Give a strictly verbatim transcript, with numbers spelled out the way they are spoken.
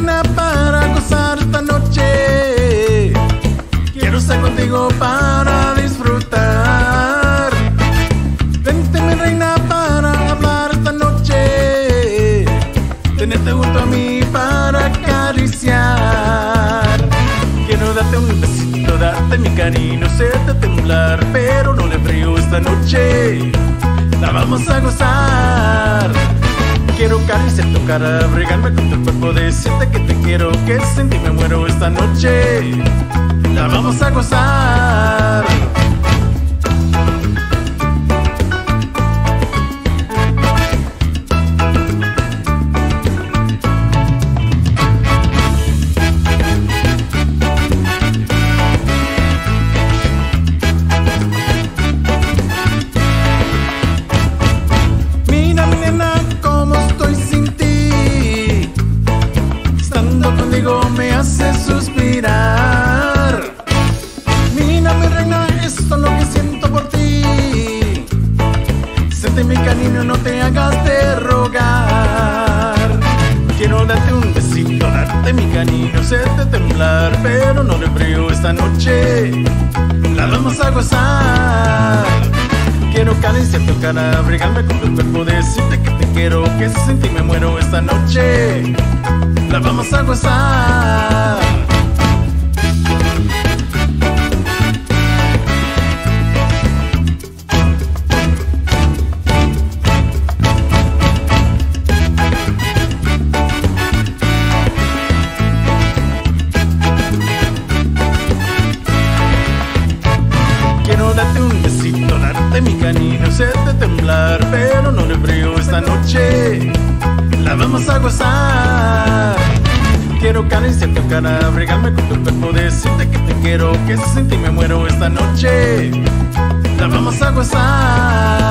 nena, para gozar esta noche. Quiero estar contigo para disfrutar. Vente, mi reina, para hablar esta noche. Tenerte junto a mí para acariciar. Quiero darte un besito, darte mi cariño, hacerte temblar, pero no le frío esta noche. La vamos a gozar. Quiero acariciar tu cara, regarme con tu cuerpo, decirte que te quiero, que sin ti me muero esta noche. La vamos a gozar. Mira, mi nena, cómo estoy sin ti. Estando contigo me hace suspirar. Mira, mi reina, esto es lo que siento por ti. Siente mi cariño, no te hagas de rogar. Quiero darte un besito, darte mi cariño, hacerte temblar, pero no le frío esta noche. La vamos a gozar. Quiero acariciar tu cara, abrigarme con tu cuerpo, decirte que te quiero, que sin ti me muero esta noche. La vamos a gozar. Quiero darte un besito, darte mi cariño, hacerte temblar, pero no le frío esta noche. La vamos a gozar. Quiero acariciar tu cara, abrigarme con tu cuerpo, decirte que te quiero, que sin ti me muero esta noche. La vamos a gozar.